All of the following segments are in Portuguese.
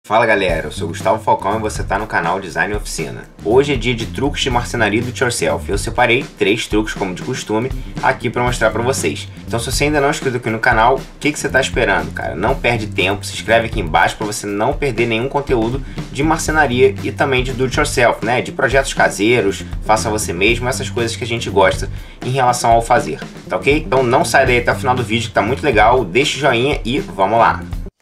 Fala galera, eu sou o Gustavo Falcão e você está no canal Design Oficina. Hoje é dia de truques de marcenaria do it yourself. Eu separei 3 truques, como de costume, aqui para mostrar para vocês. Então se você ainda não é inscrito aqui no canal, o que você está esperando, cara? Não perde tempo, se inscreve aqui embaixo para você não perder nenhum conteúdo de marcenaria e também de do it yourself, né? De projetos caseiros, faça você mesmo, essas coisas que a gente gosta em relação ao fazer, tá ok? Então não sai daí até o final do vídeo que tá muito legal, deixa o joinha e vamos lá!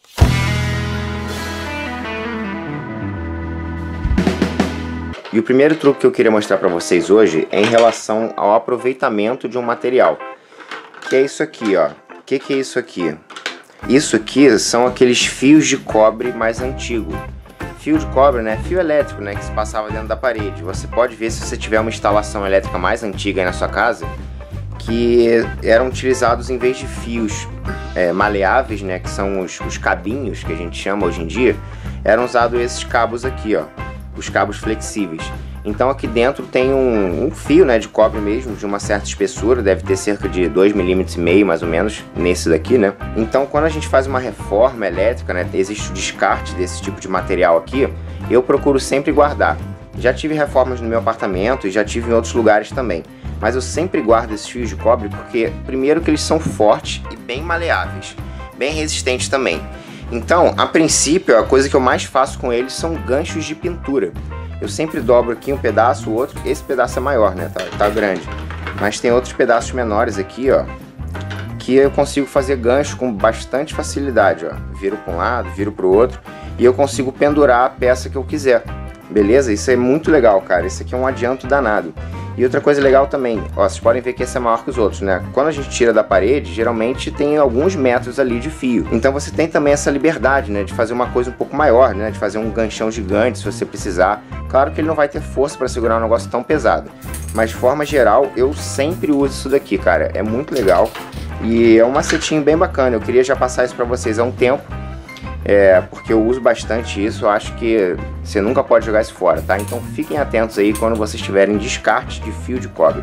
E o primeiro truque que eu queria mostrar para vocês hoje é em relação ao aproveitamento de um material. Que é isso aqui, ó. O que é isso aqui? Isso aqui são aqueles fios de cobre mais antigos. Fio de cobre, né? Fio elétrico, né? Que se passava dentro da parede. Você pode ver, se você tiver uma instalação elétrica mais antiga aí na sua casa, que eram utilizados em vez de fios maleáveis, né? Que são os cabinhos que a gente chama hoje em dia. Eram usados esses cabos aqui, ó. Os cabos flexíveis. Então aqui dentro tem um fio, né, de cobre mesmo, de uma certa espessura, deve ter cerca de 2,5 mm mais ou menos, nesse daqui, né. Então quando a gente faz uma reforma elétrica, né, existe o descarte desse tipo de material aqui, eu procuro sempre guardar. Já tive reformas no meu apartamento e já tive em outros lugares também, mas eu sempre guardo esses fios de cobre porque, primeiro, que eles são fortes e bem maleáveis, bem resistentes também. Então, a princípio, a coisa que eu mais faço com eles são ganchos de pintura. Eu sempre dobro aqui um pedaço, o outro. Esse pedaço é maior, né? Tá grande. Mas tem outros pedaços menores aqui, ó, que eu consigo fazer gancho com bastante facilidade, ó. Viro para um lado, viro para o outro e eu consigo pendurar a peça que eu quiser. Beleza? Isso é muito legal, cara. Esse aqui é um adianto danado. E outra coisa legal também, ó, vocês podem ver que esse é maior que os outros, né? Quando a gente tira da parede, geralmente tem alguns metros ali de fio. Então você tem também essa liberdade, né? De fazer uma coisa um pouco maior, né? De fazer um ganchão gigante, se você precisar. Claro que ele não vai ter força para segurar um negócio tão pesado. Mas de forma geral, eu sempre uso isso daqui, cara. É muito legal. E é um macetinho bem bacana. Eu queria já passar isso para vocês há um tempo. Porque eu uso bastante isso, eu acho que você nunca pode jogar isso fora, tá? Então fiquem atentos aí quando vocês tiverem descarte de fio de cobre.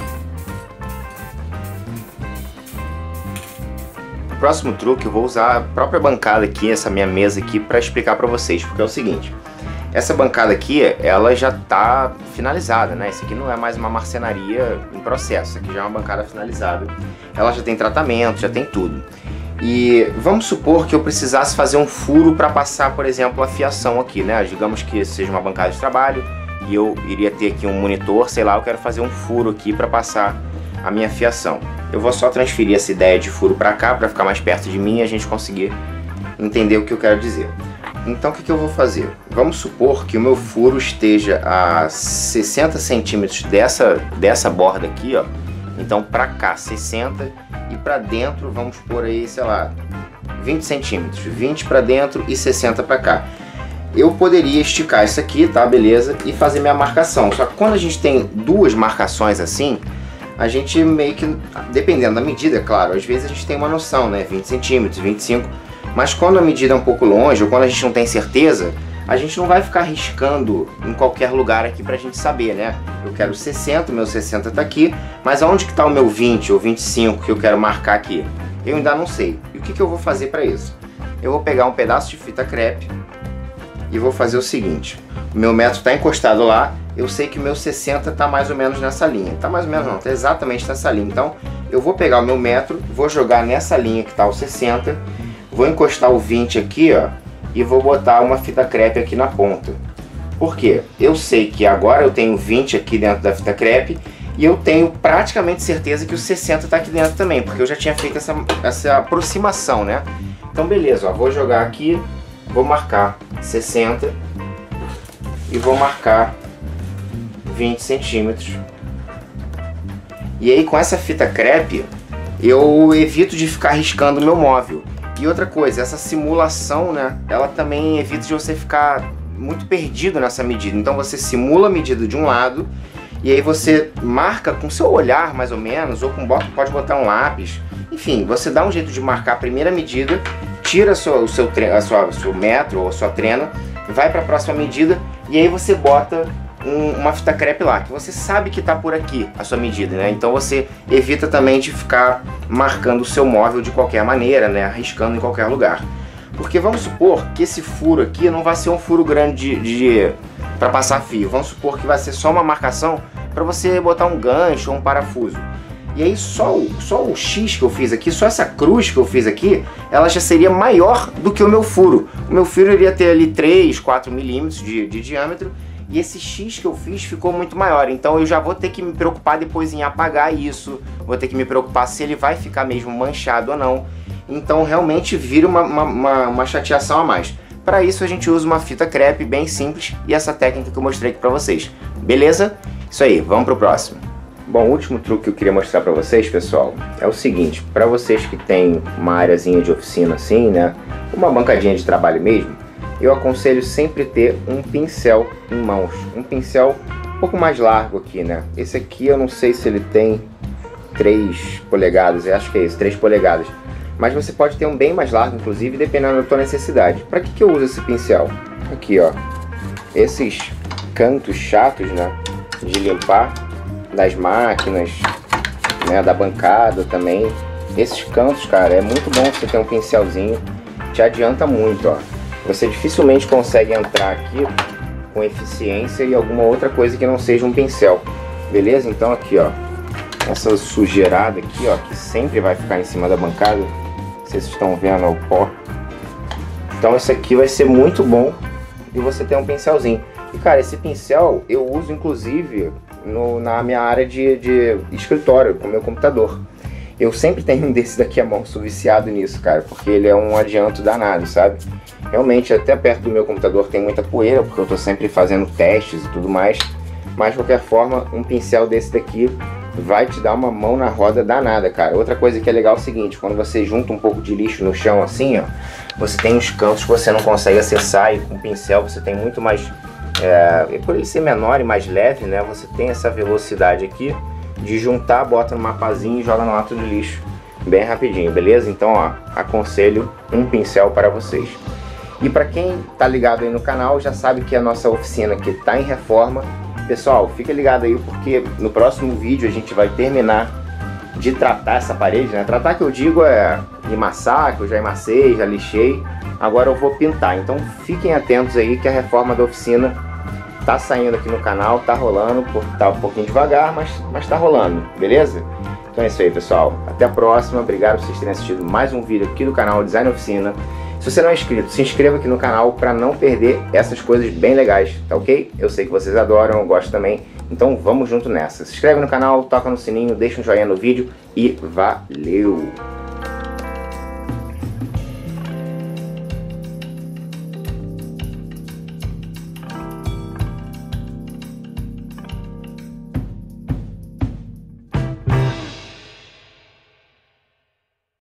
O próximo truque eu vou usar a própria bancada aqui, essa minha mesa aqui, para explicar para vocês, porque é o seguinte: essa bancada aqui, ela já tá finalizada, né? Isso aqui não é mais uma marcenaria em processo, isso aqui já é uma bancada finalizada. Ela já tem tratamento, já tem tudo. E vamos supor que eu precisasse fazer um furo para passar, por exemplo, a fiação aqui, né? Digamos que seja uma bancada de trabalho e eu iria ter aqui um monitor, sei lá, eu quero fazer um furo aqui para passar a minha fiação. Eu vou só transferir essa ideia de furo para cá, para ficar mais perto de mim e a gente conseguir entender o que eu quero dizer. Então o que eu vou fazer? Vamos supor que o meu furo esteja a 60 centímetros dessa borda aqui, ó. Então para cá 60 e para dentro vamos pôr aí, sei lá, 20 centímetros, 20 para dentro e 60 para cá. Eu poderia esticar isso aqui, tá, beleza, e fazer minha marcação. Só que quando a gente tem duas marcações assim, a gente meio que, dependendo da medida, é claro, às vezes a gente tem uma noção, né, 20 centímetros, 25, mas quando a medida é um pouco longe ou quando a gente não tem certeza, a gente não vai ficar riscando em qualquer lugar aqui pra gente saber, né? Eu quero 60, o meu 60 tá aqui, mas aonde que tá o meu 20 ou 25 que eu quero marcar aqui? Eu ainda não sei. E o que eu vou fazer para isso? Eu vou pegar um pedaço de fita crepe e vou fazer o seguinte: o meu metro tá encostado lá, eu sei que o meu 60 tá mais ou menos nessa linha. Tá mais ou menos não, tá exatamente nessa linha. Então eu vou pegar o meu metro, vou jogar nessa linha que tá o 60, vou encostar o 20 aqui, ó, e vou botar uma fita crepe aqui na ponta. Por quê? Eu sei que agora eu tenho 20 aqui dentro da fita crepe e eu tenho praticamente certeza que o 60 está aqui dentro também, porque eu já tinha feito essa aproximação, né? Então beleza, ó, vou jogar aqui, vou marcar 60 e vou marcar 20 centímetros. E aí com essa fita crepe eu evito de ficar riscando o meu móvel. E outra coisa, essa simulação, né, ela também evita de você ficar muito perdido nessa medida. Então você simula a medida de um lado e aí você marca com seu olhar mais ou menos, ou pode botar um lápis. Enfim, você dá um jeito de marcar a primeira medida, tira o seu metro ou a sua trena, vai para a próxima medida e aí você bota uma fita crepe lá, que você sabe que está por aqui a sua medida, né? Então você evita também de ficar marcando o seu móvel de qualquer maneira, né? Arriscando em qualquer lugar. Porque vamos supor que esse furo aqui não vai ser um furo grande para passar fio. Vamos supor que vai ser só uma marcação para você botar um gancho ou um parafuso. E aí só o X que eu fiz aqui, só essa cruz que eu fiz aqui, ela já seria maior do que o meu furo. O meu furo iria ter ali 3, 4 milímetros de diâmetro, e esse X que eu fiz ficou muito maior. Então eu já vou ter que me preocupar depois em apagar isso, vou ter que me preocupar se ele vai ficar mesmo manchado ou não. Então realmente vira uma chateação a mais. Para isso a gente usa uma fita crepe bem simples e essa técnica que eu mostrei aqui para vocês. Beleza? Isso aí, vamos pro próximo. Bom, o último truque que eu queria mostrar para vocês, pessoal, é o seguinte: para vocês que tem uma areazinha de oficina assim, né, uma bancadinha de trabalho mesmo, eu aconselho sempre ter um pincel em mãos, um pincel um pouco mais largo aqui, né. Esse aqui eu não sei se ele tem 3 polegadas, eu acho que é esse, 3 polegadas, mas você pode ter um bem mais largo, inclusive, dependendo da tua necessidade. Para que eu uso esse pincel? Aqui, ó, esses cantos chatos, né, de limpar, das máquinas, né, da bancada também. Esses cantos, cara, é muito bom você ter um pincelzinho, te adianta muito, ó. Você dificilmente consegue entrar aqui com eficiência e alguma outra coisa que não seja um pincel, beleza? Então aqui, ó, essa sujeirada aqui, ó, que sempre vai ficar em cima da bancada, vocês estão vendo o pó. Então esse aqui vai ser muito bom e você tem um pincelzinho. E cara, esse pincel eu uso inclusive na minha área de escritório, com o meu computador. Eu sempre tenho um desse daqui à mão, sou viciado nisso, cara, porque ele é um adianto danado, sabe? Realmente, até perto do meu computador tem muita poeira, porque eu tô sempre fazendo testes e tudo mais. Mas, de qualquer forma, um pincel desse daqui vai te dar uma mão na roda danada, cara. Outra coisa que é legal é o seguinte: quando você junta um pouco de lixo no chão assim, ó, você tem uns cantos que você não consegue acessar, e com o pincel você tem muito mais... por ele ser menor e mais leve, né, você tem essa velocidade aqui de juntar, bota numa pazinha e joga no ato de lixo bem rapidinho, beleza? Então, ó, aconselho um pincel para vocês. E para quem tá ligado aí no canal, já sabe que a nossa oficina aqui tá em reforma. Pessoal, fica ligado aí, porque no próximo vídeo a gente vai terminar de tratar essa parede, né? Tratar, que eu digo, é emassar, que eu já emassei, já lixei. Agora eu vou pintar, então fiquem atentos aí que a reforma da oficina tá saindo aqui no canal, tá rolando, tá um pouquinho devagar, mas tá rolando, beleza? Então é isso aí, pessoal, até a próxima, obrigado por vocês terem assistido mais um vídeo aqui do canal Design Oficina. Se você não é inscrito, se inscreva aqui no canal para não perder essas coisas bem legais, tá ok? Eu sei que vocês adoram, eu gosto também, então vamos junto nessa. Se inscreve no canal, toca no sininho, deixa um joinha no vídeo e valeu!